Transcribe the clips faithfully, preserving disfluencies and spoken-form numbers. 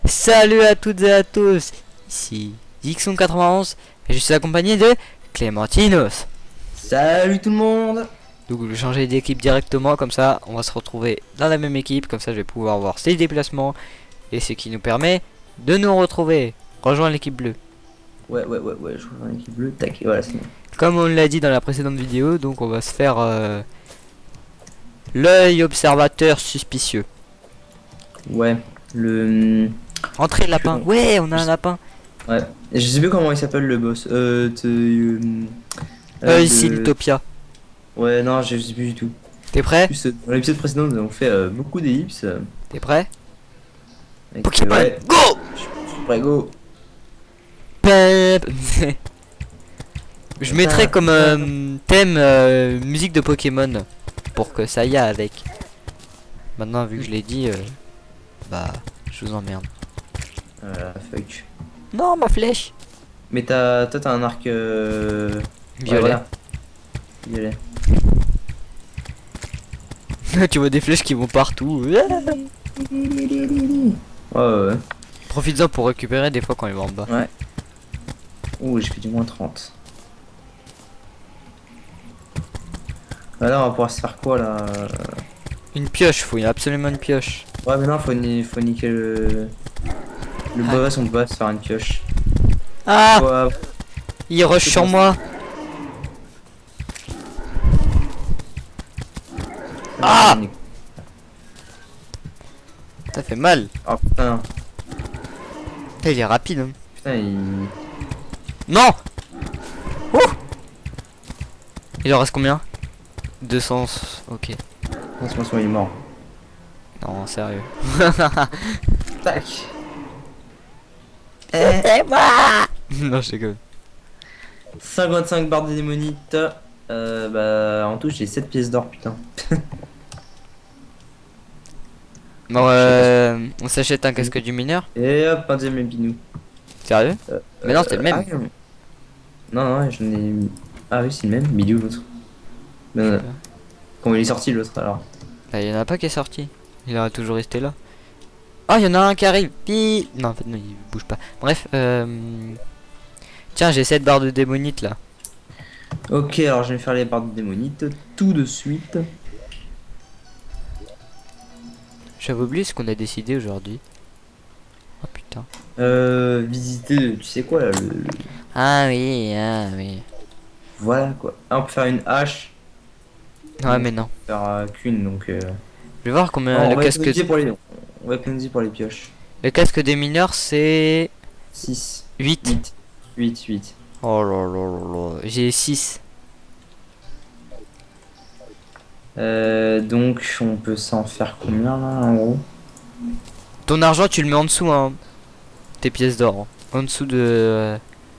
Salut à toutes et à tous, ici Dixon quatre-vingt-onze et je suis accompagné de Clémentinos. Salut tout le monde. Donc je vais changer d'équipe directement, comme ça on va se retrouver dans la même équipe, comme ça je vais pouvoir voir ses déplacements et ce qui nous permet de nous retrouver. Rejoins l'équipe bleue. Ouais ouais ouais ouais, je rejoins l'équipe bleue, tac, et voilà c'est bon. Comme on l'a dit dans la précédente vidéo, donc on va se faire euh, l'œil observateur suspicieux. Ouais, le... Entrée lapin, Je- ouais on a un lapin. Ouais, et je sais plus comment il s'appelle le boss. Euh, te... euh, Euh, de- ici l'utopia. Ouais, non, je sais plus du tout. T'es prêt? En plus, euh, dans l'épisode précédent, nous avons fait euh, beaucoup d'ellipses. euh, T'es prêt? avec, Pokémon, euh, ouais, go! je suis prêt, go. Pep. Je mettrais comme euh, thème euh, musique de Pokémon pour que ça y a avec. Maintenant vu que je l'ai dit, euh, bah je vous emmerde. Euh, fuck. Non ma flèche. Mais t'as, toi t'as un arc... Euh... ouais, Violet. voilà. Violet. Tu vois des flèches qui vont partout. Ouais, ouais, ouais. Profites-en pour récupérer des fois quand il va en bas. Ouais. Ouh, j'ai fait du moins trente. Alors, on va pouvoir se faire quoi là? Une pioche, faut absolument une pioche. Ouais, mais non, faut, ni faut niquer le. Le Ah. boss, on peut pas se faire une pioche. Ah, Ouais, il rush c'est sur bon, moi. Ah, ça fait mal. Oh putain, Putain, il est rapide. Hein. putain, il. Non. Ouh. Il en reste combien? deux cents. Ok. En ce moment, il est mort. Non, sérieux. Tac. C'est moi. Non, je déconne. cinquante-cinq barres de démonite. Euh, bah, en tout, j'ai sept pièces d'or, putain. Bon, euh, on s'achète un casque du mineur. Et hop, un deuxième épinou. Sérieux? Euh, Mais non, c'était le même. Ah, oui, non, non, j'en ai. Ah oui, c'est le même. Bidou l'autre. Non, non. Quand il est sorti l'autre alors. Bah, il y en a pas qui est sorti. Il aurait toujours resté là. Oh, il y en a un qui arrive. Pi non, en fait, non, il bouge pas. Bref, euh... tiens, j'ai sept barres de démonite là. Ok, alors je vais faire les barres de démonite tout de suite. J'avais oublié ce qu'on a décidé aujourd'hui. Oh putain. Euh, visiter, tu sais quoi là, le, le- Ah oui, ah oui. Voilà quoi. Ah, on peut faire une hache, Ouais, mais non. faire euh, qu'une donc. Euh... Je vais voir combien non, on le va casque. économiser pour les, on va économiser pour les pioches. Le casque des mineurs, c'est six, huit. huit, huit, huit. Oh là là là là. J'ai six. Euh, donc on peut s'en faire combien là en gros? Ton argent, tu le mets en dessous, hein. Tes pièces d'or. Hein. En dessous de.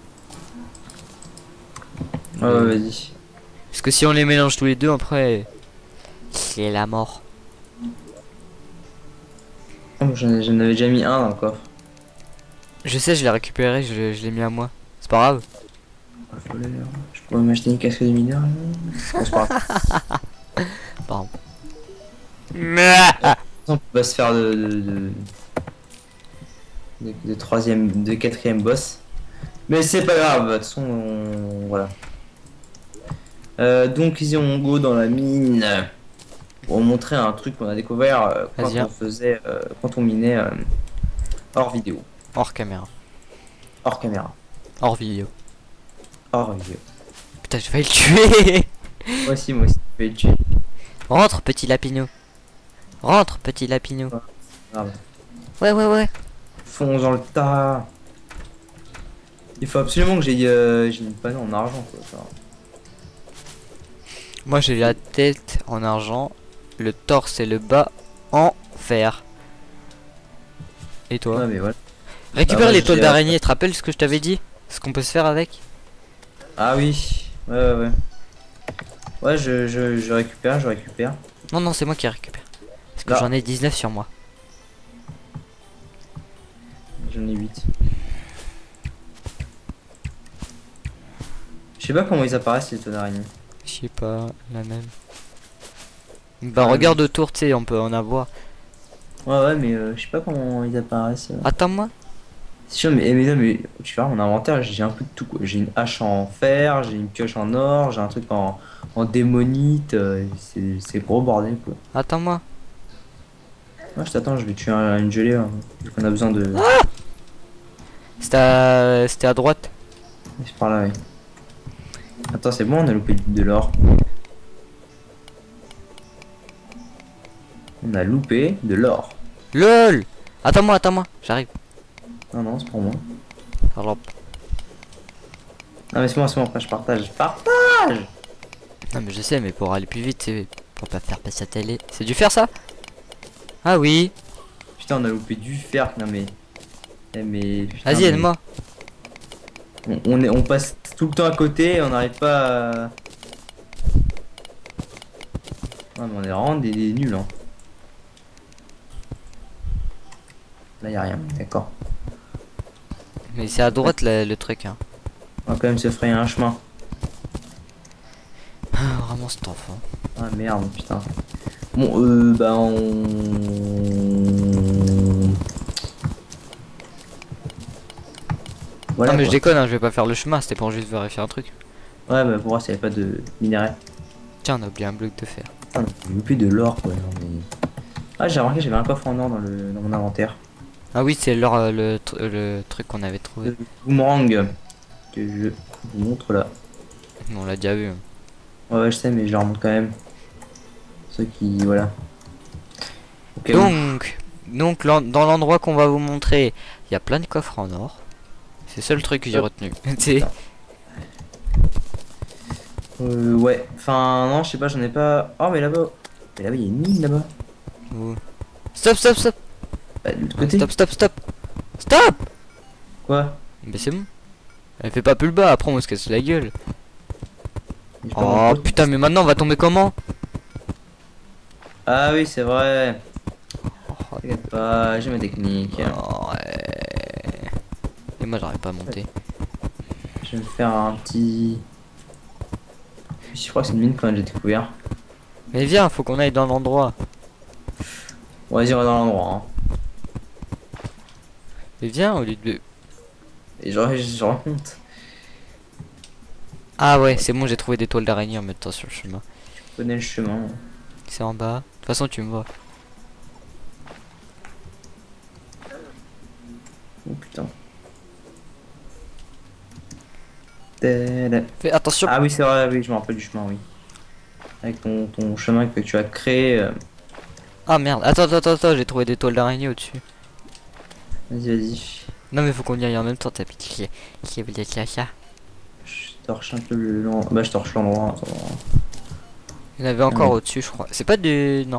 Ouais, ouais, vas-y. Parce que si on les mélange tous les deux, après. C'est la mort. Oh, j'en j'en avais déjà mis un dans le coffre. Je sais, je l'ai récupéré, je, l'ai- je l'ai mis à moi. C'est pas grave. Ah, faut le- Je pourrais m'acheter une casque de mineur là. Bon, c'est pas grave. Pardon. On peut pas se faire de de, de, de, de troisième, de quatrième boss. Mais c'est pas grave, de toute façon, on- voilà. Euh, donc ici on go dans la mine pour montrer un truc qu'on a découvert euh, quand Vas-y, hein. on faisait, euh, quand on minait euh, hors vidéo, Hors caméra. hors caméra, Hors vidéo. hors vidéo. Putain, je vais le tuer. Moi aussi, moi aussi, je vais le tuer. Rentre, petit lapino. Rentre, petit lapino. Grave. Ouais, ouais, ouais. Fonce dans le tas. Il faut absolument que j'ai euh, j'ai une panneau en argent quoi. Ça. Moi, j'ai la tête en argent, le torse et le bas en fer. Et toi? Ouais, mais voilà. Récupère Ah, moi, les toiles j'ai, d'araignée. Tu te rappelles ce que je t'avais dit? Ce qu'on peut se faire avec? Ah oui, ouais ouais ouais. Ouais, je, je, je récupère, je récupère. Non, non, c'est moi qui récupère. Parce que Là. j'en ai dix-neuf sur moi. J'en ai huit. Je sais pas comment ils apparaissent les toiles d'araignée. Je sais pas, la même. Bah Ah, regarde autour, tu sais, on peut en avoir. Ouais, ouais, mais euh, je sais pas comment ils apparaissent. euh. Attends-moi. C'est sûr, mais, eh, mais non, mais tu vois, mon inventaire, j'ai un peu de tout, quoi. J'ai une hache en fer, j'ai une pioche en or, j'ai un truc en, en démonite. euh, c'est c'est gros bordel, quoi. Attends-moi. Moi, je t'attends, je vais tuer un- une gelée. Hein, vu qu'on a besoin de. C'était à... C'était à droite. C'est par là, ouais. Attends, c'est bon, on a loupé de l'or. On a loupé de l'or. LOL. Attends-moi, attends-moi. J'arrive. Non, non, c'est pour moi. Alors... Non, mais c'est moi, c'est moi, après je partage. Je partage. Non mais je sais, mais pour aller plus vite, c'est pour pas faire passer la télé. C'est du fer ça? Ah oui. Putain, on a loupé du fer. Non, mais. Eh, mais. putain, Vas-y, mais- aide-moi. On, on, est, on passe tout le temps à côté et on n'arrive pas à. Ouais, mais on est vraiment des, des nuls, hein. Là, y a rien, d'accord. Mais c'est à droite là, le truc. Hein. On va quand même se frayer un chemin. Ah, vraiment cet enfant. Ah merde, putain. Bon, euh, bah on. Voilà. non mais quoi. je déconne, hein, je vais pas faire le chemin, c'était pour juste vérifier un truc. Ouais, bah pour moi, s'il n'y avait pas de minerai. Tiens, on a oublié un bloc de fer. Putain, j'ai loupé de l'or, quoi. Non, mais... Ah, j'ai remarqué, j'avais un coffre en or dans, le, dans mon inventaire. Ah oui, c'est leur, euh, le, tr- le truc qu'on avait trouvé. Le boomerang que je vous montre là. On l'a déjà vu. Ouais, ouais, je sais, mais je la remonte quand même. Ceux qui. Voilà. Ok, Donc, donc l'en- dans l'endroit qu'on va vous montrer, il y a plein de coffres en or. C'est le seul truc que j'ai Hop. retenu. C'est- Euh, ouais. Enfin, non, je sais pas, j'en ai pas. Oh, mais là-bas. Mais là-bas, il y a une mine là-bas. Ouh. Stop, stop, stop. Bah, de l'autre côté. Stop, stop, stop. Stop. Quoi? Mais c'est bon. Elle fait pas plus le bas, après on se casse la gueule. J'ai pas Oh mon- putain, mais maintenant on va tomber comment? Ah oui, c'est vrai. Oh, T'inquiète pas, j'ai ma technique. oh, ouais. Et moi j'arrive pas à monter. Je vais me faire un petit. Je crois que c'est une mine quand j'ai découvert. Mais viens, faut qu'on aille dans l'endroit. Bon, vas-y, on va dans l'endroit. Hein. Mais viens au lieu de... Et je, je raconte. Ah ouais, c'est bon, j'ai trouvé des toiles d'araignée en même temps sur le chemin. Je connais le chemin. C'est en bas. De toute façon, tu me vois. Oh putain. Tada. Fais attention. Ah oui, c'est vrai, oui, je me rappelle du chemin, oui. Avec ton, ton chemin que tu as créé. euh, Ah merde, attends, attends, attends, j'ai trouvé des toiles d'araignée au-dessus. Vas-y, vas-y. Non mais faut qu'on y aille en même temps, t'as pitié. Qui veut dire ça? Je torche un peu le. l'en- Bah, je torche l'endroit. attends. Il y en avait encore ouais. au-dessus, je crois. C'est pas du... Non.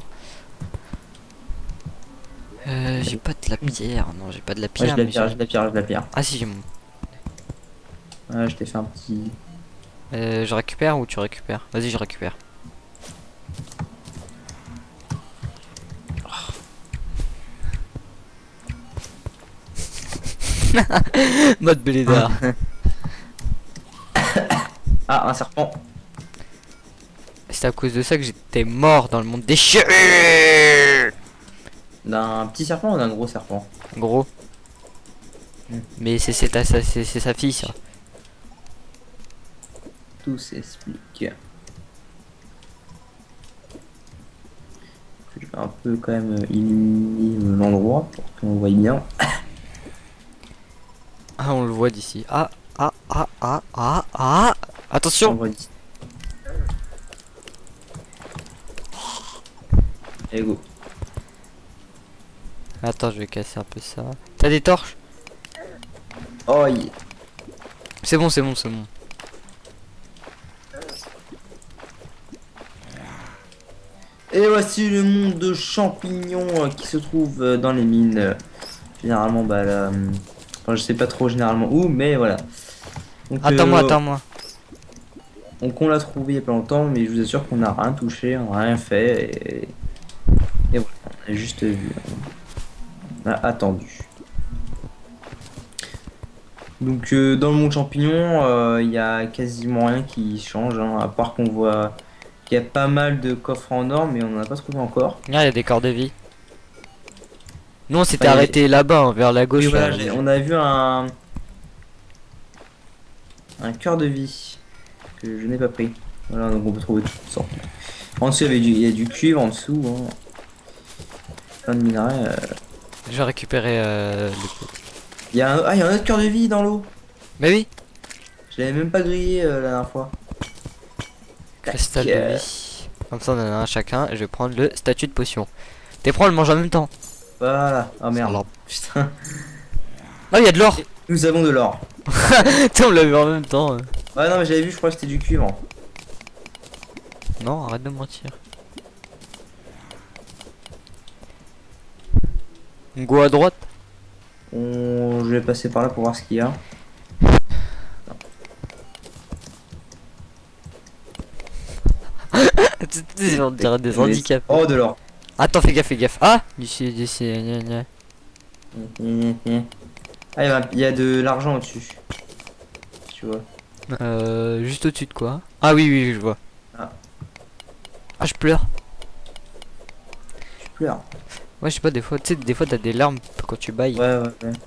Euh, j'ai pas de la pierre. Non, j'ai pas de la Ouais, pierre. j'ai de la mais pierre, j'ai- j'ai de la pierre, j'ai de la pierre. Ah si, j'ai mon... Ouais, je t'ai fait un petit. Euh, je récupère ou tu récupères? Vas-y, je récupère. Mode Blédard. Ah, un serpent. C'est à cause de ça que j'étais mort dans le monde des chiens. D'un petit serpent ou d'un gros serpent? Gros. Mm. Mais c'est c'est ta- sa c'est c'est sa fille ça. Tout s'explique. Je vais un peu quand même illuminer l'endroit pour qu'on voit bien. Ah on le voit d'ici. Ah ah ah ah ah ah. On Attention. voit d'ici. Allez, go. Attends, je vais casser un peu ça. T'as des torches? Oh, yeah. C'est bon, c'est bon, c'est bon. Et voici le monde de champignons euh, qui se trouve euh, dans les mines. euh, Généralement, bah là. euh, Enfin, je sais pas trop généralement où, mais voilà. Donc, Attends-moi, euh, attends-moi. Donc, on l'a trouvé il y a pas longtemps, mais je vous assure qu'on n'a rien touché, on n'a rien fait. Et, et voilà, on a juste vu. On a attendu. Donc, euh, dans le monde champignon, euh, il y a quasiment rien qui change, hein, à part qu'on voit qu'il y a pas mal de coffres en or, mais on n'en a pas trouvé encore. Regarde, il y a des corps de vie. Nous on s'était Ouais, arrêté là-bas, hein, vers la gauche. Oui, voilà, là. j'ai- on a vu un un cœur de vie que je n'ai pas pris. Voilà, donc on peut trouver toutes sortes. En dessous, il y avait du, il y a du cuivre en dessous, hein. Plein de minerais. euh. Je vais récupérer euh, le... Il y a un, ah, il y a un autre cœur de vie dans l'eau. Mais oui, Je l'avais même pas grillé euh, la dernière fois. cristal Tac, de euh, vie. Comme ça on en a un chacun. Et je vais prendre le statut de potion. T'es prends, on le mange en même temps. Voilà. Ah merde. Alors. Putain. Ah, il y a de l'or. Nous avons de l'or. Tiens, on l'a vu en même temps. euh. Ouais, non, mais j'avais vu, je crois que c'était du cuivre. Non, arrête de mentir. Go à droite. On... Je vais passer par là pour voir ce qu'il y a. On dirait des handicaps. Oh, de l'or. Attends, fais gaffe, fais gaffe. Ah, d'ici, d'ici. gna, gna. Ah, il y a, il y a de l'argent au-dessus. Tu vois. Euh, juste au-dessus de quoi? Ah oui, oui, je vois. Ah. Ah, je pleure. Tu pleures. Ouais, je sais pas, des fois, tu sais, des fois t'as des larmes quand tu bailles. Ouais, ouais, ouais.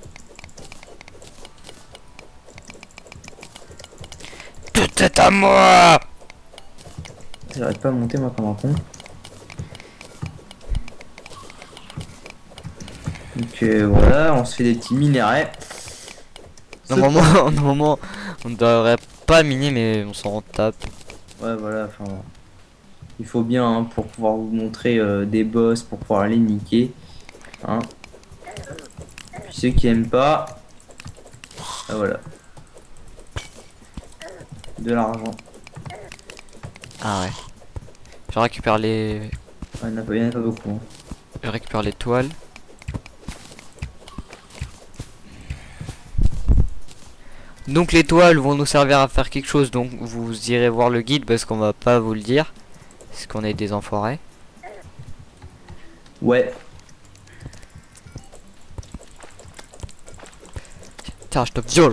Tout est à moi. J'arrête pas à monter, moi, comme un con. Donc euh, voilà, on se fait des petits minerais. Normalement, normalement, on devrait pas miner, mais on s'en tape. Ouais, voilà, enfin. Il faut bien hein, pour pouvoir vous montrer euh, des boss, pour pouvoir les niquer. Hein. Puis ceux qui aiment pas. Ah, voilà. De l'argent. Ah ouais. Je récupère les, Ouais, il n'y en a pas- il y en a pas beaucoup. hein. je récupère les toiles. Donc les toiles vont nous servir à faire quelque chose, donc vous irez voir le guide parce qu'on va pas vous le dire. Parce qu'on est des enfoirés. Ouais. Tiens, je te viole.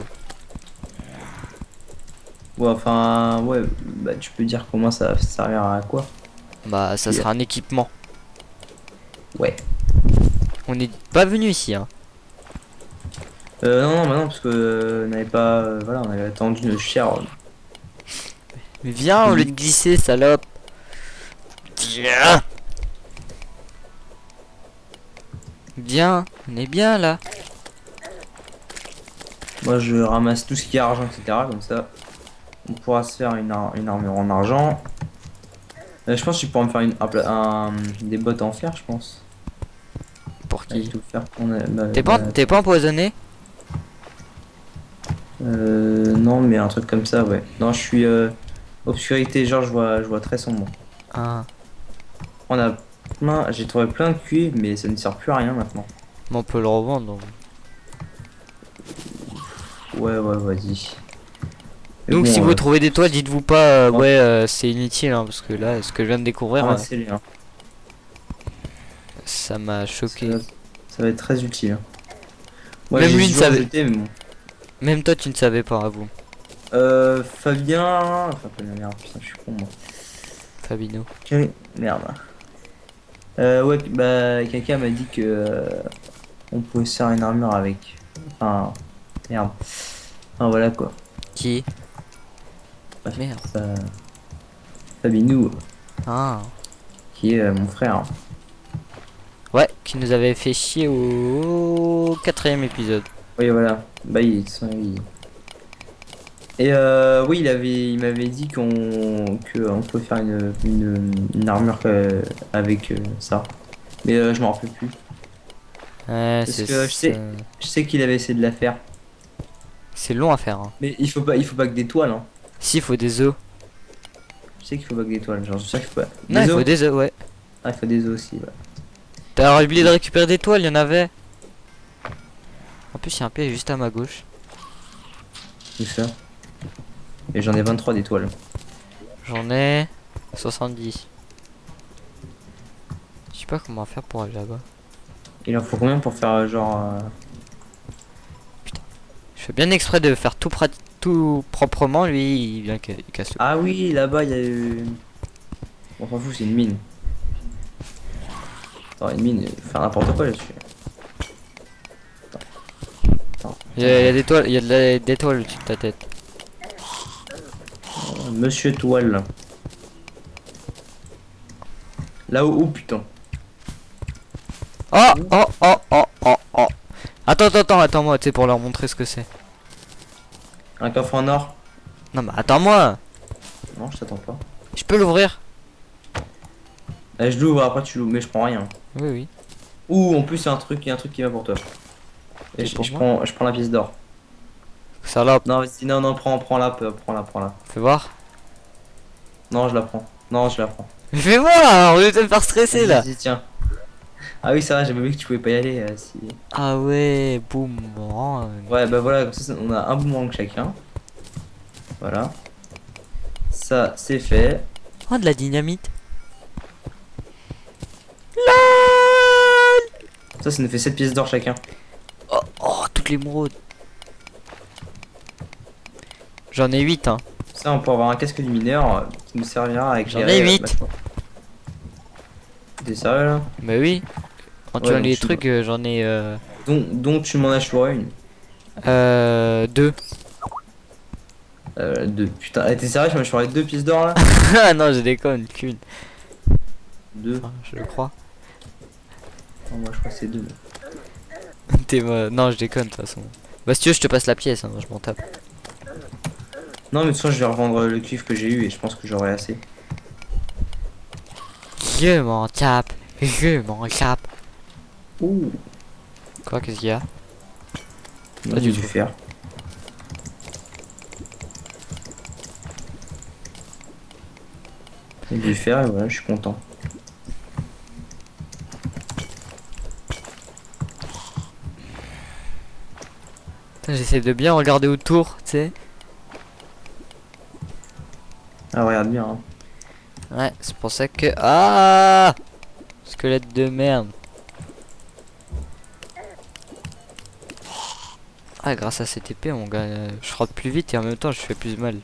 Ouais, enfin, ouais, bah tu peux dire comment ça va servir à quoi? Bah ça Yeah. sera un équipement. Ouais. On n'est pas venu ici, hein. Euh, non, non, bah non, parce que euh, on n'avait pas, euh, voilà, on avait attendu une chère. Mais viens, au lieu de glisser, salope. Viens. Bien, on est bien là. Moi, je ramasse tout ce qui est argent, et cetera. Comme ça, on pourra se faire une, ar- une armure en argent. Euh, je pense que tu pourras me faire une, un pla- un- des bottes en fer, je pense. Pour Avec qui? tout le fer qu'on a- bah, T'es pas, bah, t'es pas empoisonné? euh, non, mais un truc comme ça, ouais. Non, je suis euh, obscurité, genre je vois, je vois très sombre. Ah, On a plein, j'ai trouvé plein de cuivre, mais ça ne sert plus à rien maintenant. mais on peut le revendre. Donc, Ouais, ouais, vas-y. Mais donc bon, si euh, vous trouvez des toiles, dites-vous pas euh, ouais. ouais euh, c'est inutile hein, parce que là, ce que je viens de découvrir, euh, ramassez-les, hein. ça m'a Ça, choqué. va- ça va être très utile. hein. Moi, Même j'ai lui ne toujours savait- jeté, mais bon. Même toi, tu ne savais pas, à vous, Euh, Fabien. Enfin, Fabien, merde, putain, je suis con, moi. Fabino. Quel- Merde. Euh, ouais, puis, bah, quelqu'un m'a dit que. euh, on pouvait se faire une armure avec. Enfin. Merde. Enfin, voilà quoi. Qui? Bref, Merde. euh, Fabinou, Ah. qui est euh, mon frère. Ouais, qui nous avait fait chier au quatrième épisode. Oui, voilà. Bah, il, il- Et euh, oui, il avait, il m'avait dit qu'on que on pouvait faire une, une, une armure euh, avec euh, ça. Mais euh, je m'en rappelle plus. Ouais, Parce c'est que je sais- ça. Je sais qu'il avait essayé de la faire. C'est long à faire. Hein. Mais il faut pas, il faut pas que des toiles. Hein. Si, il faut des œufs. Je sais qu'il faut pas que des toiles. Genre, je sais qu'il faut pas. Non, Des il faut os des œufs, ouais. Ah, il faut des os aussi. Ouais. T'as oublié de récupérer des toiles, il y en avait. En plus, il y a un piège juste à ma gauche. Tout ça. Et j'en ai vingt-trois d'étoiles. J'en ai soixante-dix. Je sais pas comment faire pour aller là-bas. Il en faut combien pour faire euh, genre. euh, Je fais bien exprès de faire tout, prat- tout proprement, lui il vient ca- il casse le. Ah oui, là-bas il y a eu. On s'en fout, c'est une mine. Attends, une mine, il faut faire n'importe quoi là-dessus. Il y, a, il y a des toiles, il y a de la- des toiles au-dessus de ta tête. Monsieur Toile. Là-haut, oh putain. Oh oh oh oh oh oh. Attends attends attends attends-moi, tu sais, pour leur montrer ce que c'est. Un coffre en or. Non mais attends-moi. Non, je t'attends pas. Je peux l'ouvrir? Eh, je l'ouvre, après tu l'ouvres, mais je prends rien. Oui oui. Ouh, en plus, il y a un truc, il y a un truc qui va pour toi. Et C'est je, pour je moi prends, je prends la pièce d'or. Salope. Non, vas-y, non, non, prends, prends la, prends la, prends la. Fais voir. Non, je la prends. Non, je la prends. Fais voir, au lieu de me faire stresser là. Vas-y, tiens. Ah oui, ça va, j'avais vu que tu pouvais pas y aller. euh, si... Ah ouais, boum. Oh, Ouais, bah voilà, comme ça, on a un boomerang chacun. Voilà. Ça, c'est fait. oh, de la dynamite. Ça, ça nous fait sept pièces d'or chacun. Oh, oh, toutes les l'émeraude. J'en ai huit hein. Ça, on peut avoir un casque du mineur euh, qui nous servira à J'en éclairer, ai euh, huit. vachement. T'es sérieux là? Bah oui. Quand tu Ouais, as donc les je- trucs, euh, j'en ai euh, Donc, donc tu m'en achèteras une. euh, deux. Euh, deux. Putain, eh, t'es sérieux? Je m'achèterai deux pièces d'or là? Ah non, je déconne, qu'une. Deux. Enfin, je le crois. Non, moi je crois que c'est deux. T'es mo- non, je déconne de toute façon. Bah si tu veux, je te passe la pièce, hein, je m'en tape. Non, mais de toute façon, je vais revendre le cuivre que j'ai eu et je pense que j'aurai assez. Je m'en tape, je m'en tape. Ouh. Quoi, qu'est-ce qu'il y a? Pas du du tout. fer. Et du fer, et voilà, je suis content. Putain, j'essaie de bien regarder autour, tu sais. Ah, regarde bien. Hein. Ouais, c'est pour ça que... Ah, squelette de merde. Ah, grâce à cette épée, on gagne... je frotte plus vite et en même temps, je fais plus mal.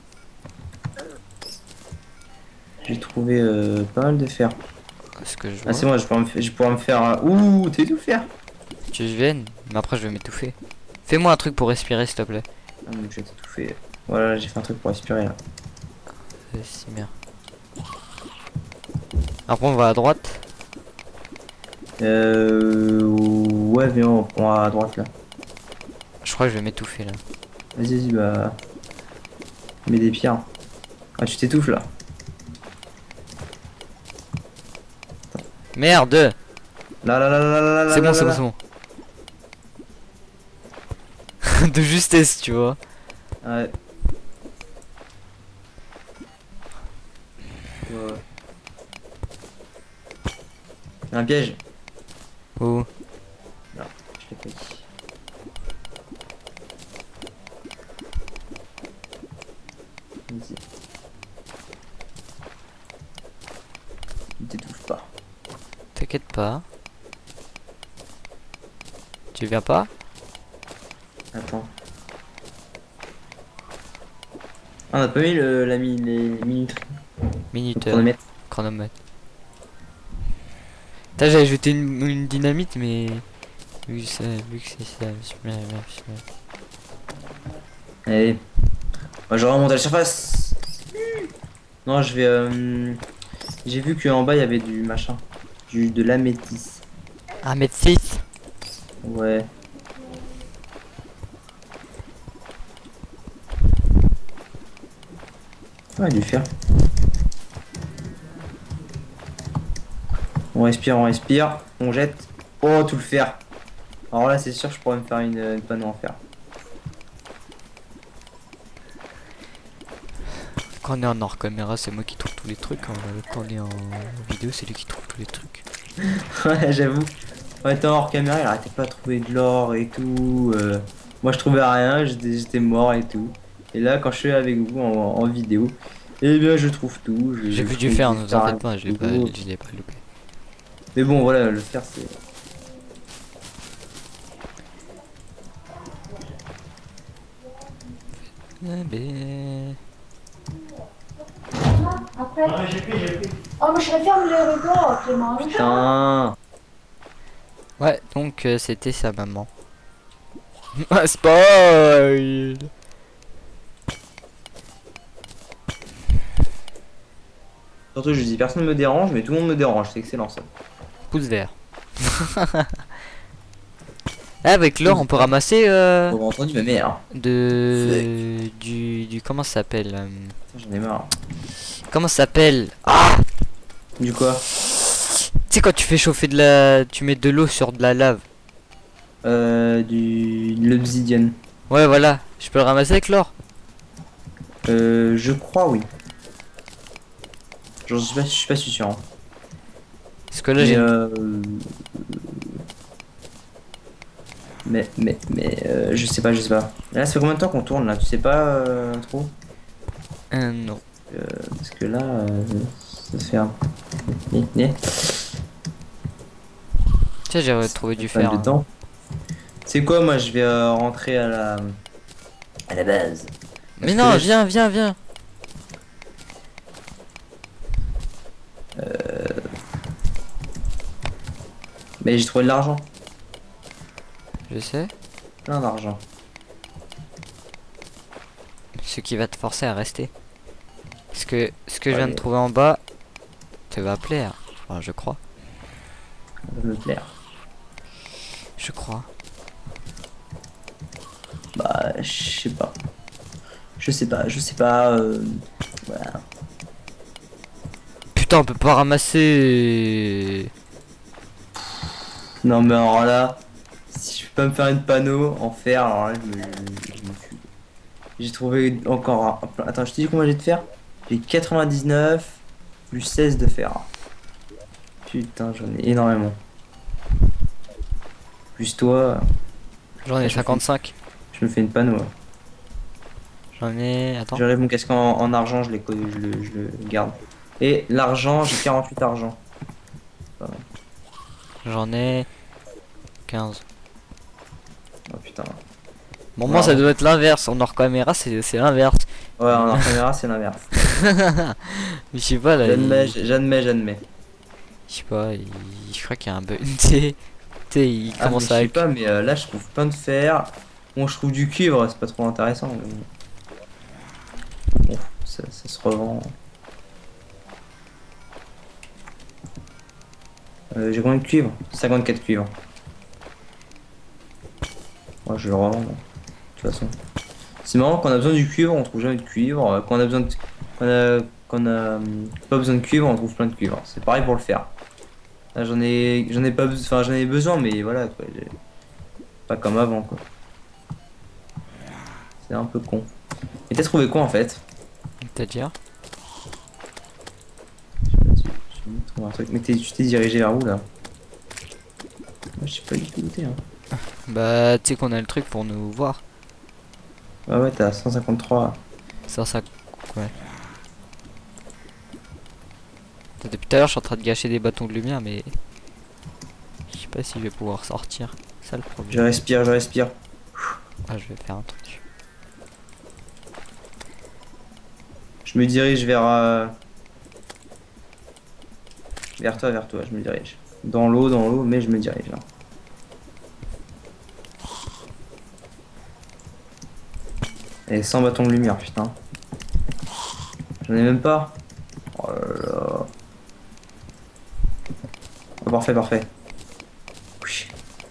J'ai trouvé euh, pas mal de fer. Ce que je vois. Ah, c'est moi, je pourrais me, fa- je pourrais me faire. euh, Ouh, t'es tout faire. Tu veux que je vienne, mais après, je vais m'étouffer. Fais-moi un truc pour respirer, s'il te plaît. Ah, donc je vais t'étouffer. Voilà, j'ai fait un truc pour respirer là. C'est bien. Après, on va à droite. Euh. Ouais, viens, on prend à droite là. Je crois que je vais m'étouffer là. Vas-y, vas-y, bah. Mets des pierres. Ah, tu t'étouffes là. Merde! Là, là, là, là, là, là. C'est là, bon, c'est bon, là. c'est bon. De justesse, tu vois. Ouais. Ouais. Il y a un piège. Oh. Non, je l'ai pas dit. Vas-y. Ne t'étouffe pas. T'inquiète pas. Tu viens pas? Attends. Ah, on a pas mis le, la mi- les minuteries. Le Minuteur. chronomètre. Chronomètre. Putain, j'avais jeté une, une dynamite, mais... Vu que c'est vu que c'est ça... Allez. Moi, je remonte à la surface. Non, je vais... euh, J'ai vu qu'en bas, il y avait du machin. Du, de l'améthyste. un mètre six. Ouais. Ouais, du fer. On respire, on respire. On jette. Oh, tout le fer. Alors là, c'est sûr, je pourrais me faire une, une panneau en fer. Quand on est en hors caméra, c'est moi qui trouve tous les trucs. Quand, quand on est en vidéo, c'est lui qui trouve tous les trucs. Ouais, j'avoue. Ouais, t'es hors caméra, il arrêtait pas de trouver de l'or et tout. euh, Moi, je trouvais rien, j'étais j'étais mort et tout. Et là, quand je suis avec vous en, en vidéo, eh bien, je trouve tout. je- J'ai je vu du trouve fer, du ne vous fer en faites pas, je l'ai pas, tout. je l'ai pas loupé. Mais bon, voilà, le fer, c'est... Eh ben... Après. Oh, mais je referme les rideaux, Clément. Putain. Ouais, donc euh, c'était sa maman. Ah, spoil. Surtout, je dis personne ne me dérange, mais tout le monde me dérange. C'est excellent ça. Pouce vert. Ah, avec l'or, on peut ramasser euh, Vous avez entendu ma mère. de du du comment ça s'appelle euh, J'en ai marre. comment ça s'appelle ah Du quoi? tu sais quand tu fais chauffer de la tu mets de l'eau sur de la lave. Euh, du de l'obsidienne. Ouais, voilà, je peux le ramasser avec l'or. Euh, je crois oui. Je suis pas, je suis pas si sûr. Hein. Parce que là Mais, j'ai une- euh... mais mais mais euh, je sais pas, je sais pas. Là, ça fait combien de temps qu'on tourne là? Tu sais pas euh, trop? un non. Euh, parce que là, euh, ça fait un. Né, né. Tiens, j'ai retrouvé du Pas fer. de hein. temps. C'est quoi, moi je vais euh, rentrer à la à la base. Mais Parce non, que là, viens, viens, viens. Mais j'ai trouvé de l'argent, Je sais. plein d'argent. Ce qui va te forcer à rester. Parce que ce que je Ouais, viens de mais- trouver en bas te va plaire. Enfin, je crois. Ça va me plaire. Je crois. Bah, je sais pas. Je sais pas, je sais pas. Euh... Voilà. Putain, on peut pas ramasser. Non mais alors là, si je peux pas me faire une panneau en fer, alors là je me, je me tue. J'ai trouvé encore un... un- Attends, je te dis combien j'ai de fer? J'ai quatre-vingt-dix-neuf plus seize de fer. Putain, j'en ai énormément. Plus toi, J'en ai je fais- cinquante-cinq. je me fais une panneau. Hein. J'en ai. Attends. J'enlève mon casque en, en argent, je, les, co- je, le, je le garde. Et l'argent, j'ai quarante-huit argent. J'en ai quinze. Oh putain. Bon, moi, Wow. ça doit être l'inverse. En hors caméra, c'est c'est l'inverse. Ouais, en hors caméra, c'est l'inverse. Mais je sais pas là. J'admets, il- j'admets, j'admets. Je sais pas, il... je crois qu'il y a un bug. Tu sais, tu sais, il Ah, mais commence je à. sais pas, mais euh, là, je trouve plein de fer. Bon, je trouve du cuivre, c'est pas trop intéressant. Mais... Bon, ça, ça se revend. Euh, j'ai combien de cuivre? cinquante-quatre cuivres. Moi, je le revends, bon, de toute façon. C'est marrant, quand on a besoin du cuivre, on trouve jamais de cuivre. Euh, Quand on a besoin de... Quand on a, quand on a hum, pas besoin de cuivre, on trouve plein de cuivre. C'est pareil pour le fer. Là, j'en ai, j'en ai pas, besoin, enfin, j'en ai besoin, mais voilà, quoi. j'ai- Pas comme avant, quoi. C'est un peu con. Et t'as trouvé quoi en fait? C'est-à-dire Je sais pas, tu- tu me trouves un truc. Mais t'es- tu t'es dirigé vers où là? Moi, je sais pas du tout où t'es. Hein. Bah, tu sais qu'on a le truc pour nous voir. Ah ouais, t'as cent cinquante-trois. Ça, ça. Ouais. Putain, depuis tout à l'heure, je suis en train de gâcher des bâtons de lumière, mais. Je sais pas si je vais pouvoir sortir. C'est ça le Je problème. respire, je respire. Ah, je vais faire un truc. Je me dirige vers. euh, Vers toi, vers toi, je me dirige. Dans l'eau, dans l'eau, mais je me dirige là. Et sans bâton de lumière, putain. J'en ai même pas. Oh là là. Oh, parfait, parfait. Oui.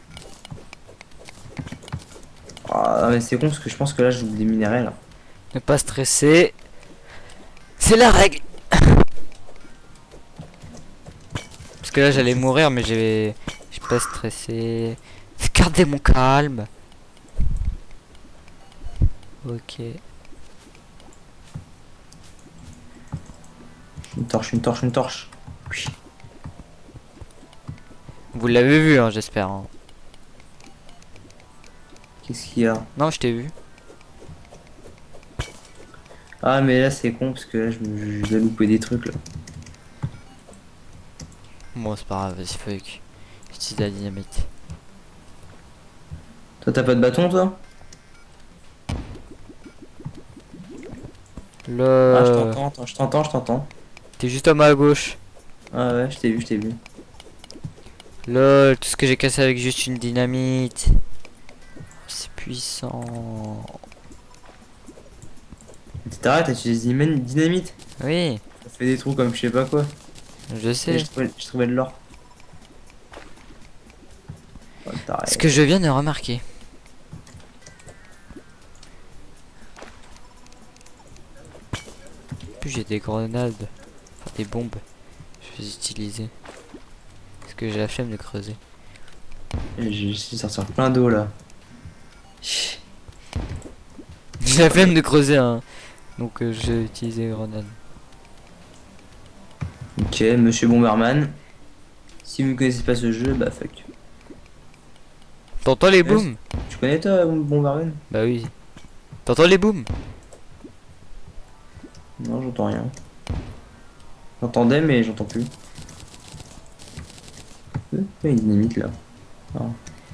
Ah mais c'est con parce que je pense que là j'oublie des minéraux là. Ne pas stresser. C'est la règle. Parce que là, j'allais mourir, mais j'ai. J'ai pas stressé. Gardez mon calme. Ok. Une torche, une torche, une torche. Oui. Vous l'avez vu, hein, j'espère. hein. Qu'est-ce qu'il y a? Non, je t'ai vu. Ah mais là c'est con parce que là je, me- je dois louper des trucs là. Bon, c'est pas grave, vas-y, fuck. J'utilise la dynamite. Toi t'as pas de bâton toi? Le. Ah je t'entends, attends, je t'entends, je t'entends. T'es juste à ma gauche. Ah ouais, je t'ai vu, je t'ai vu. Lol, tout ce que j'ai cassé avec juste une dynamite. C'est puissant. T'arrêtes, t'utilises dynamite. Oui, Ça fait des trous comme je sais pas quoi. je Et sais. Je trouvais, je trouvais de l'or. Oh, t'arrêtes. Ce que je viens de remarquer. En plus j'ai des grenades, enfin des bombes. Je vais les utiliser. Parce que j'ai la flemme de creuser. Et J'ai essayé de sortir plein d'eau là. J'ai la flemme de creuser hein. Donc euh, j'ai utilisé les grenades. Ok, monsieur Bomberman. Si vous ne connaissez pas ce jeu, bah fuck. T'entends les booms? Tu connais toi Bomberman? Bah oui. T'entends les booms? Non, j'entends rien. J'entendais, mais j'entends plus. Euh, Il y a une dynamite là. Ah.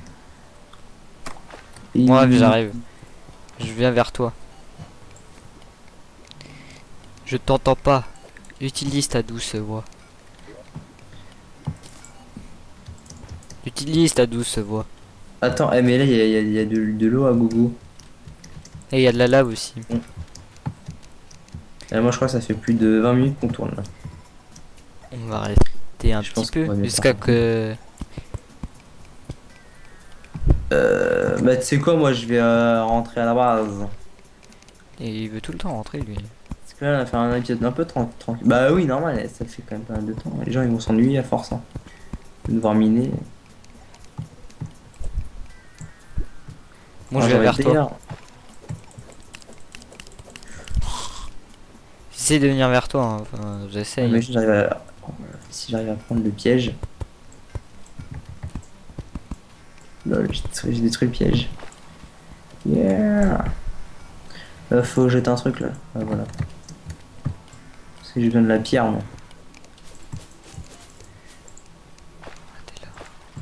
Et- Ouais, j'arrive. Je viens vers toi. Je t'entends pas. Utilise ta douce voix. Utilise ta douce voix. Attends, eh, mais là il y a, il y a- il y a de, de l'eau à gogo. Et il y a de la lave aussi. Et moi je crois que ça fait plus de vingt minutes qu'on tourne là. On va rester un Je petit pense qu'on va peu mettre jusqu'à par que... Euh, bah tu sais quoi, moi je vais euh, rentrer à la base. Et il veut tout le temps rentrer lui. Parce que là on a fait un épisode un peu tran- tranquille. Bah oui, normal, ça fait quand même pas mal de temps. Les gens ils vont s'ennuyer à force hein, de devoir miner. Bon, Ah, je vais j'aurais vers été toi. hier. J'essaie de venir vers toi. Hein. Enfin, j'essaye. Mais j'arrive à... Si j'arrive à prendre le piège. Lol, j'ai détruit, j'ai détruit le piège. Yeah. Là, faut jeter un truc là. Ah, voilà. Parce que j'ai besoin de la pierre moi. T'es là.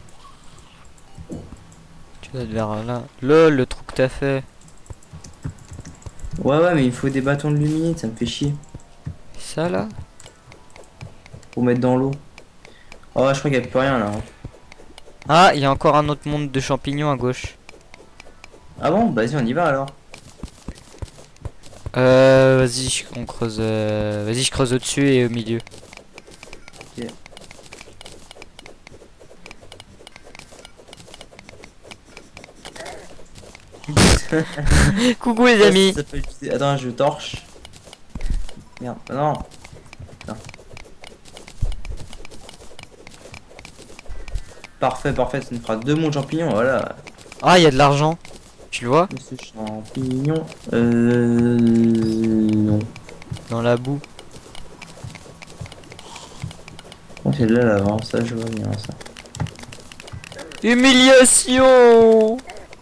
Tu dois être vers là. Lol, le trou que t'as fait. Ouais ouais mais il faut des bâtons de luminite, ça me fait chier. Ça là? Pour mettre dans l'eau. Oh je crois qu'il n'y a plus rien là. Hein. Ah, il y a encore un autre monde de champignons à gauche. Ah bon? Bah vas-y on y va alors. Euh, vas-y, je- on creuse. euh, Vas-y, je creuse au-dessus et au milieu. Ok. Coucou les amis. Ça peut utiliser- Attends, je torche. Merde, ah non. Non. Parfait, parfait, ça nous fera deux mondes champignons, voilà. Ah, il y a de l'argent. Tu le vois? Monsieur champignon. Euh. Non. Dans la boue. Oh, c'est de la lave, hein, ça je vois bien ça. Humiliation.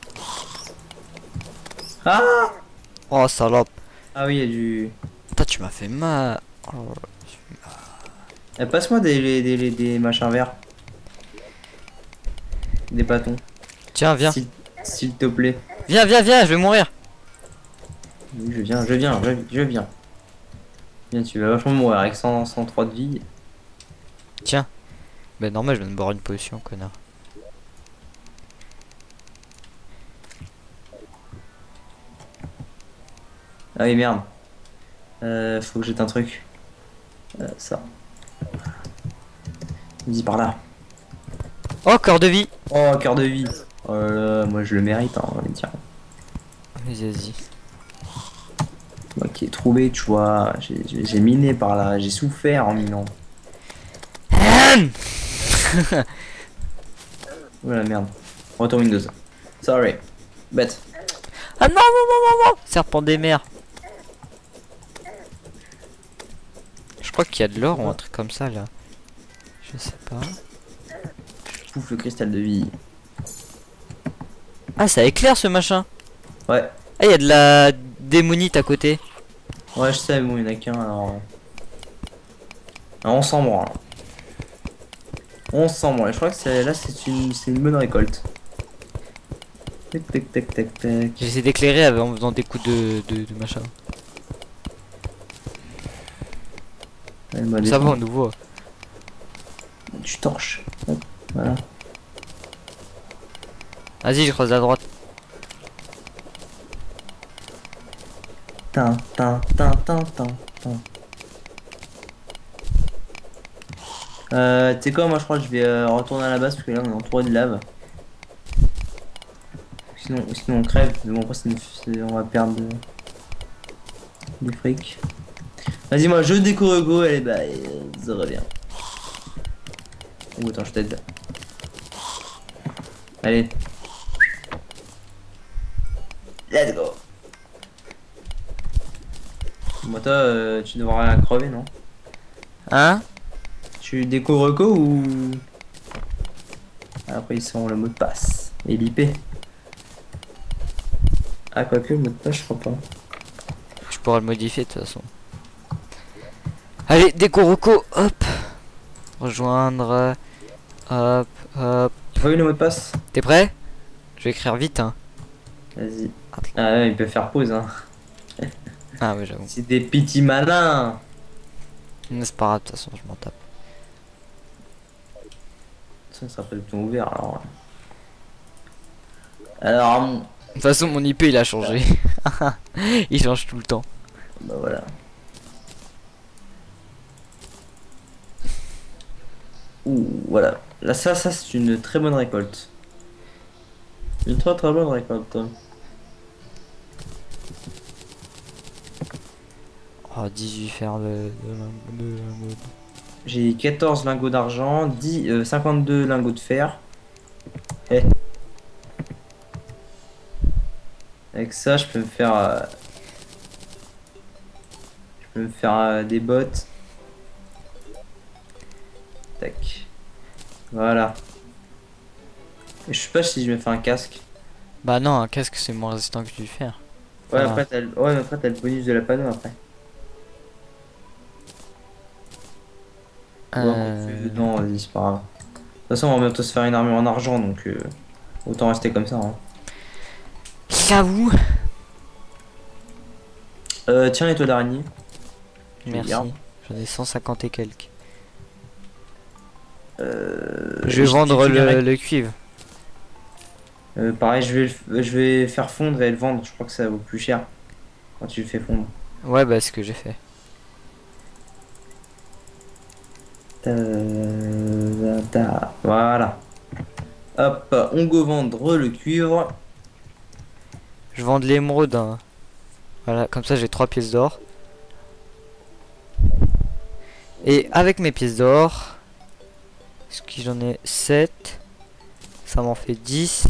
Ah! Oh, salope. Ah oui, il y a du. Putain, tu m'as fait mal. Oh. Eh, passe-moi des, des, des, des machins verts. Des bâtons. Tiens, viens. S'il s'il te plaît. Viens, viens, viens, je vais mourir. Oui, je viens, je viens, je, je viens. Viens, tu vas vachement mourir avec cent, cent trois de vie. Tiens. Ben normal, je viens de boire une potion, connard. Ah oui, merde. Euh, faut que jette un truc. Euh, ça. Vas-y, par là. Oh, corps de vie. Oh, cœur de vie. Oh là là, moi je le mérite, hein, on va dire. Vas-y, vas-y. Moi qui ai trouvé, tu vois. J'ai- J'ai j'ai miné par là, j'ai souffert en minant. Oh la merde. Retour Windows. Sorry. Bête. Ah non, non, non, non, non. Serpent des mers. Je crois qu'il y a de l'or ou un truc comme ça là. Je sais pas. Pouf le cristal de vie. Ah, ça éclaire ce machin. Ouais. Ah, il y a de la démonite à côté. Ouais, je sais, bon, il y en a qu'un alors. euh. Alors, on s'en branle. On s'en branle. Je crois que c'est- là, c'est une, c'est une bonne récolte. Tac, tac, tac, tac, tac. J'essaie d'éclairer avec- en faisant des coups de, de, de machin. Ouais, bah, Ça descends. va, on nous voit. Tu torches. Hop, voilà. Vas-y, je creuse à droite. Tin, tin, tin, tin, tin, tin. Euh, tu sais quoi, moi je crois que je vais euh, retourner à la base parce que là on est entouré de lave. Sinon, sinon on crève, mais bon après c'est une- c'est- on va perdre de- du fric. Vas-y moi je découvre Hugo, allez bah euh, ça revient. Ou attends je t'aide. Allez. Let's go. Moi toi euh, tu devras crever non? Hein? Tu découvres Hugo ou... Après ils sont le mot de passe. Et l'I P. Ah quoique le mot de passe je crois pas. Je pourrais le modifier de toute façon. Allez, Décoroco, hop. Rejoindre. Hop, hop. Tu vois le mot de passe? T'es prêt? Je vais écrire vite, hein. Vas-y. Ah ouais, il peut faire pause hein. Ah ouais, j'avoue. C'est des petits malins. Mais c'est pas grave, de toute façon, je m'en tape. Ça sera pas du tout ouvert alors. Alors, mon- De toute façon, mon I P il a changé. Il change tout le temps. bah voilà. Ouh, voilà. Là, ça, ça c'est une très bonne récolte. Une très très bonne récolte. Oh, dix-huit fer de, de, de, de- J'ai quatorze lingots d'argent, dix, euh, cinquante-deux lingots de fer. Eh. Avec ça, je peux me faire. euh, Je peux me faire euh, des bottes. Tac. Voilà. Et je sais pas si je me fais un casque. Bah non, un casque c'est moins résistant que du fer. Ouais, Voilà. après t'as le... ouais, mais après, t'as le bonus de la panneau après. Ouais, on fait Euh... dedans, vas-y, c'est pas grave. De toute façon, on va bientôt se faire une armure en argent, donc euh, autant rester comme ça. Hein. J'avoue. Euh, tiens, les toits d'araignée. Je Merci. garde. J'en ai cent cinquante et quelques. Euh, Je vais j'ai vendre tué les le, le cuivre. Euh, pareil, je vais, le f- je vais faire fondre et le vendre. Je crois que ça vaut plus cher quand tu le fais fondre. Ouais, bah, c'est ce que j'ai fait. Ta- ta- Voilà. Hop, on go vendre le cuivre. Je vends de l'émeraude. Hein. Voilà, comme ça j'ai trois pièces d'or. Et avec mes pièces d'or, ce qui j'en ai sept, ça m'en fait dix.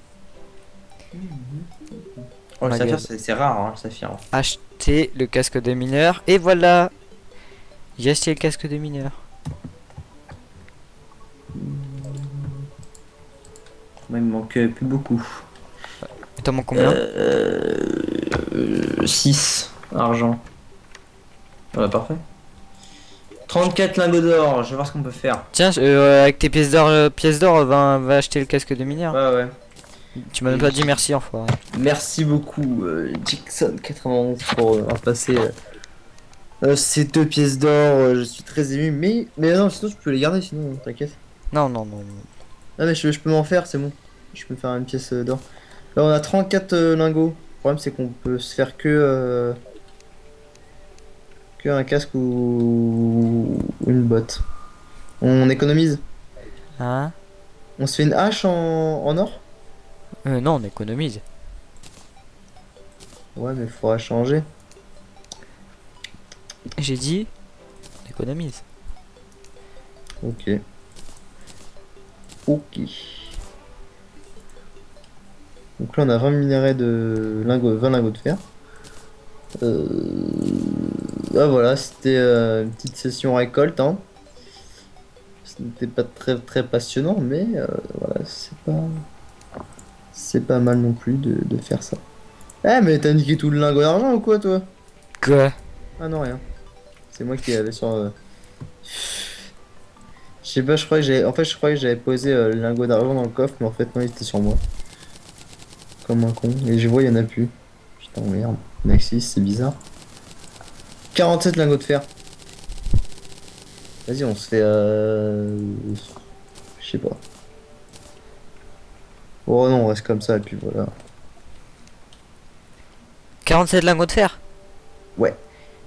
Oh, le Regarde. saphir, c'est c'est rare, hein, le saphir. Acheter le casque des mineurs. Et voilà, j'ai acheté le casque des mineurs. Moi, il me manque euh, plus beaucoup. T'en manques combien? Euh, six argent. Voilà, parfait. trente-quatre lingots d'or, je vais voir ce qu'on peut faire. Tiens, euh, avec tes pièces d'or, euh, pièces d'or, va, va acheter le casque des mineurs. Ouais, ouais. Tu m'as même pas dit merci, enfoiré. Merci beaucoup, euh, Jackson quatre-vingt-onze, pour euh, avoir passé euh, euh, ces deux pièces d'or. euh, je suis très ému, mais, mais non, sinon je peux les garder, sinon, t'inquiète. Non, non, non. non. Ah, mais je, je peux m'en faire, c'est bon. Je peux faire une pièce euh, d'or. Là, on a trente-quatre euh, lingots. Le problème, c'est qu'on peut se faire que. Euh, que un casque ou une botte. On économise. Hein? On se fait une hache en, en or? Euh, non, on économise. Ouais, mais faudra changer. J'ai dit, on économise. Ok. Ok. Donc là, on a vingt minerais de lingots, vingt lingots de fer. Euh... Ah voilà, c'était euh, une petite session récolte. Hein. Ce n'était pas très très passionnant, mais euh, voilà, c'est pas c'est pas mal non plus de, de faire ça. Eh mais t'as niqué tout le lingot d'argent ou quoi toi? Quoi? Ah non rien. C'est moi qui avais sur. euh, Je sais pas, je croyais que j'avais. En fait, je croyais que j'avais posé euh, le lingot d'argent dans le coffre, mais en fait non, il était sur moi. Comme un con. Et je vois, il y en a plus. Putain merde. Maxis, c'est bizarre. quarante-sept lingots de fer. Vas-y, on se fait. Euh... Je sais pas. Oh non, on reste comme ça et puis voilà. quarante-sept lingots de fer? Ouais.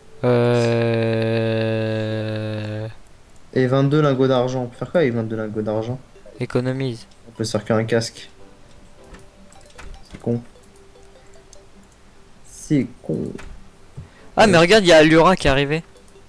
Euh... Et vingt-deux lingots d'argent. On peut faire quoi avec vingt-deux lingots d'argent? Économise. On peut se faire qu'un casque. C'est con. C'est con. Ah mais regarde, il y a Allura qui est arrivé.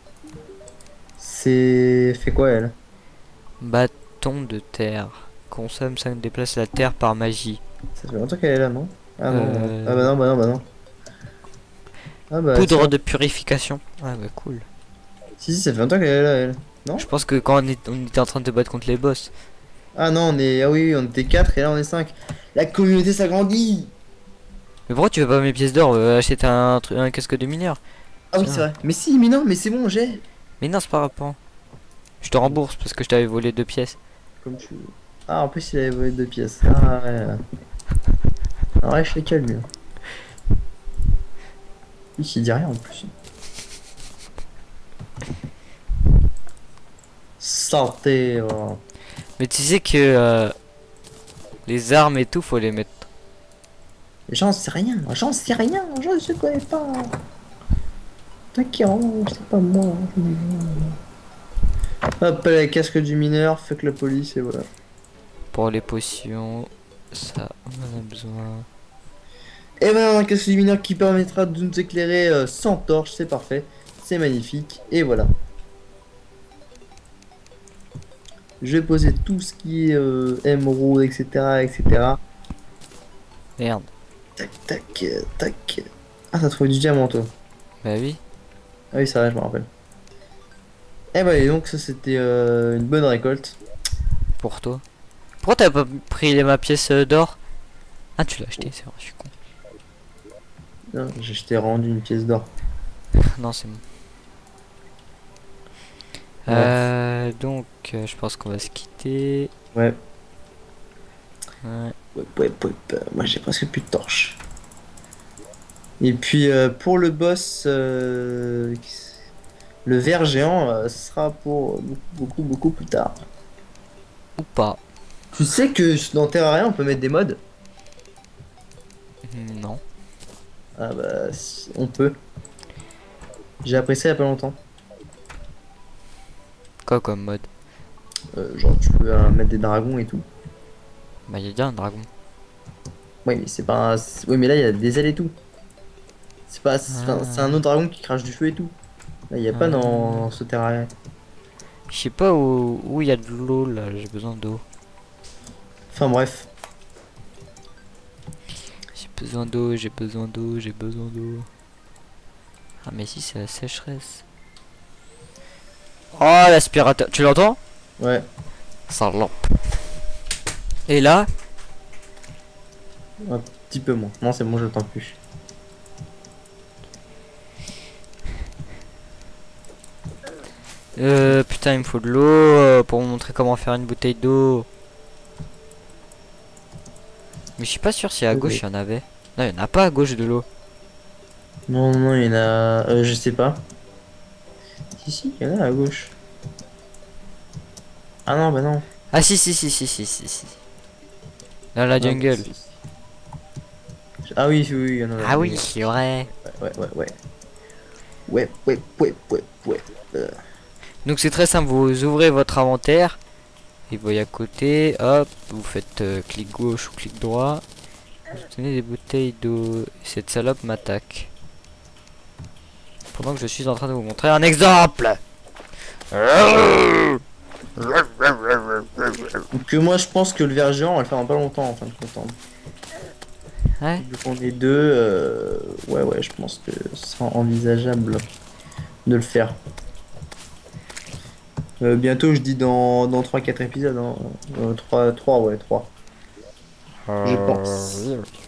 C'est... Fait quoi elle? Bâton de terre. Consomme cinq déplace la terre par magie. Ça fait longtemps qu'elle est là, non? Ah non, Euh. ah bah non, bah non, bah non. Ah bah Poudre tiens. de purification. Ah bah cool. Si, si, ça fait longtemps qu'elle est là, elle. Non? Je pense que quand on, est, on était en train de te battre contre les boss. Ah non, on est... Ah oui, oui, on était quatre et là on est cinq. La communauté s'agrandit. Mais pourquoi tu veux pas mes pièces d'or, euh, acheter un, truc- un casque de mineur? Ah oui, Tiens. c'est vrai. Mais si, mais non, mais c'est bon, j'ai. Mais non, c'est pas rapport. Je te rembourse parce que je t'avais volé deux pièces. Comme tu veux. Ah, en plus, il avait volé deux pièces. Ah ouais. Ah ouais, je les calme, lui. Il il dit rien en plus. Sortez. Oh. Mais tu sais que euh, les armes et tout, faut les mettre. J'en sais rien, j'en sais rien, je ne connais pas. T'inquiète, c'est pas moi. Hop, là, casque du mineur, fuck la police et voilà. Pour les potions, ça, on en a besoin. Et voilà un casque du mineur qui permettra de nous éclairer euh, sans torche, c'est parfait, c'est magnifique, et voilà. Je vais poser tout ce qui est euh, émeraude, et cetera, et cetera. Merde. Tac, tac, euh, tac. Ah, t'as trouvé du diamant, toi. Bah oui. Ah oui, c'est vrai, je me rappelle. Et bah, et donc, ça c'était euh, une bonne récolte. Pour toi. Pourquoi t'as pas pris les- ma pièce euh, d'or? Ah, tu l'as acheté, c'est vrai, je suis con. Non, je je t'ai rendu une pièce d'or. Non, c'est bon. Ouais. Euh, donc, euh, je pense qu'on va se quitter. Ouais. Ouais. Ouais, ouais, ouais, ouais. Moi j'ai presque plus de torches. Et puis euh, pour le boss, euh, le ver géant, euh, ce sera pour beaucoup, beaucoup, beaucoup plus tard. Ou pas. Tu sais que dans Terraria on peut mettre des mods? Hmm, Non. Ah bah si, on peut. J'ai appris ça il y a pas longtemps. Quoi comme mode? Euh, genre tu peux euh, mettre des dragons et tout. Bah, il y a déjà un dragon. Oui mais c'est pas un... c'est- Oui mais là il y a des ailes et tout. C'est pas... C'est enfin, c'est un autre dragon qui crache du feu et tout. Là il y a pas Ah. dans ce Terraria. Je sais pas où où il y a de l'eau là, j'ai besoin d'eau. Enfin bref. J'ai besoin d'eau, j'ai besoin d'eau, j'ai besoin d'eau. Ah mais si, c'est la sécheresse. Oh, l'aspirateur, tu l'entends? Ouais. Ça lampe. Et là, Un petit peu moins. Non c'est bon je l'entends plus. euh, putain, il me faut de l'eau euh, pour vous montrer comment faire une bouteille d'eau. Mais je suis pas sûr si à Ok. gauche il y en avait. Non, il y en a pas à gauche de l'eau. Non, non, il y en a... Euh, je sais pas. Si, si, il y en a à gauche. Ah non, bah non. Ah si si si si si si si. Dans la Non, jungle. si, si. Ah oui, oui, oui, il y en a. Ah oui, c'est vrai. Ouais, ouais, ouais. Ouais, ouais, ouais, ouais, ouais. Euh, Donc c'est très simple, vous ouvrez votre inventaire. Et vous voyez à côté, hop, vous faites euh, clic gauche ou clic droit. Vous tenez des bouteilles d'eau. Cette salope m'attaque. Pendant que je suis en train de vous montrer un exemple. Donc euh, moi je pense que le ver géant on va le faire dans pas longtemps en fin de compte. Hein. Ouais. Vu qu'on est deux, euh, ouais ouais je pense que ce sera envisageable de le faire. Euh, bientôt je dis dans, dans trois quatre épisodes. Hein. Euh, trois, trois ouais trois. Je pense.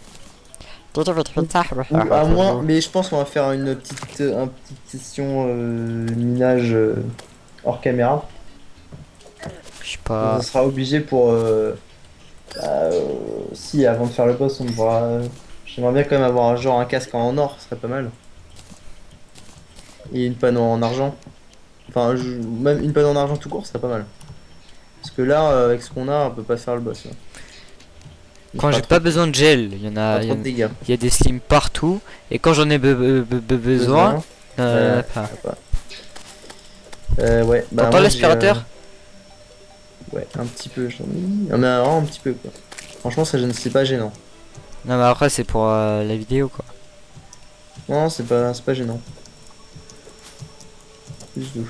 Ou à moins, mais je pense qu'on va faire une petite, un petite session euh, minage euh, hors caméra. Je sais pas. On sera obligé pour. Euh, bah, euh, si, avant de faire le boss, on pourra. Euh, J'aimerais bien quand même avoir un genre un casque en or, ce serait pas mal. Et une panne en argent. Enfin, je- même une panne en argent tout court, ce serait pas mal. Parce que là, euh, avec ce qu'on a, on peut pas faire le boss. Là. Il Quand fera j'ai trop- pas besoin de gel, il y en pas a, il y trop en- de dégâts. il y a des slims partout. Et quand j'en ai be- be- be- be- besoin, Euh, Euh, enfin, Euh, ouais. Bah, T'entends moi, l'aspirateur? j'ai, euh, Ouais, un petit peu, j'en ai mis. Ah, mais vraiment un petit peu quoi. Franchement, ça, je ne sais pas gênant. Non mais après c'est pour euh, la vidéo quoi. Non, c'est pas, c'est pas gênant. Du tout.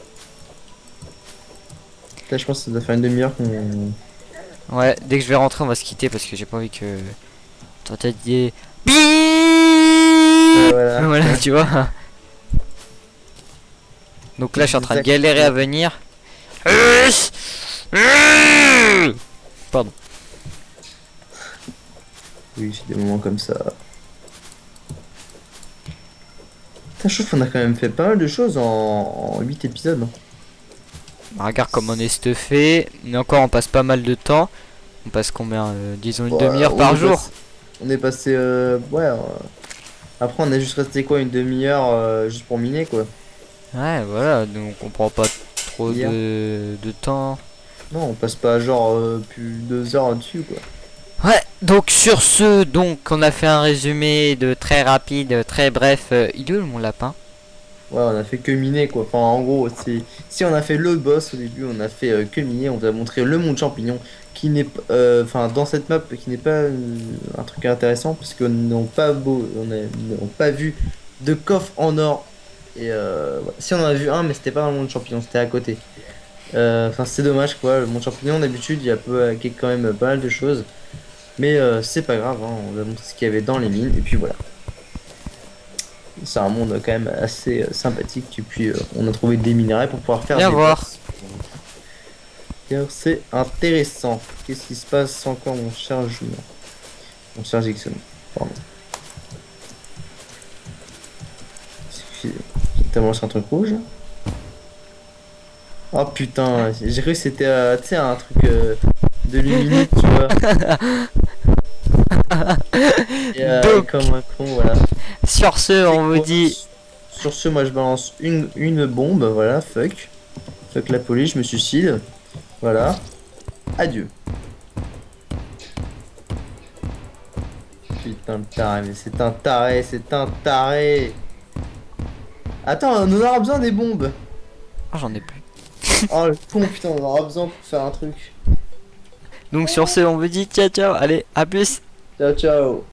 Là, je pense que ça doit faire une demi-heure qu'on. Ouais, dès que je vais rentrer on va se quitter parce que j'ai pas envie que... Toi t'as dit... Ouais, voilà. Voilà, tu vois. Donc là je suis en train de galérer à venir. Pardon. Oui, c'est des moments comme ça. Putain, je trouve qu'on a quand même fait pas mal de choses en, en huit épisodes. Bah, regarde comme on est stuffé. Mais encore on passe pas mal de temps. On passe combien euh, disons une Ouais, demi-heure on par est jour. passé- On est passé. Euh, ouais. euh, Après, on a juste resté quoi, une demi-heure euh, juste pour miner quoi. Ouais voilà, donc on prend pas trop Hier. de, de temps. Non, on passe pas genre euh, plus deux heures dessus quoi. Ouais, donc sur ce, donc on a fait un résumé de très rapide, très bref. Euh, il est où mon lapin? Ouais, on a fait que miner quoi. Enfin, en gros, c'est si on a fait le boss au début, on a fait euh, que miner. On vous a montré le monde champignon qui n'est p- euh, enfin dans cette map qui n'est pas euh, un truc intéressant parce qu'on n'a pas beau, on n'a n'a pas vu de coffre en or. Et euh, ouais. Si on en a vu un, mais c'était pas dans le monde champignon, c'était à côté. Euh, Enfin, c'est dommage quoi. Le monde champignon d'habitude, il y a peu, il y a quand même pas mal de choses, mais euh, c'est pas grave. Hein, on va montrer ce qu'il y avait dans les mines et puis voilà. C'est un monde quand même assez euh, sympathique et puis euh, on a trouvé des minerais pour pouvoir faire Viens des voir. boss. D'ailleurs, c'est intéressant. Qu'est-ce qui se passe encore mon cher Julien? Mon cher Jackson. Pardon. Excusez. T'as lancé un truc rouge? Oh putain, j'ai cru que c'était euh, tu sais, un truc euh, de luminite, tu vois. Et, euh, Donc. comme un con, voilà. Sur ce, on vous dit... Sur ce, moi je balance une, une bombe, voilà, fuck. Fuck la police, je me suicide. Voilà. Adieu. Putain de taré, mais c'est un taré, c'est un taré. Attends, on aura besoin des bombes. Oh, j'en ai plus. Oh le con, putain, on aura besoin pour faire un truc. Donc sur ce, on vous dit ciao ciao. Allez, à plus. Ciao, ciao.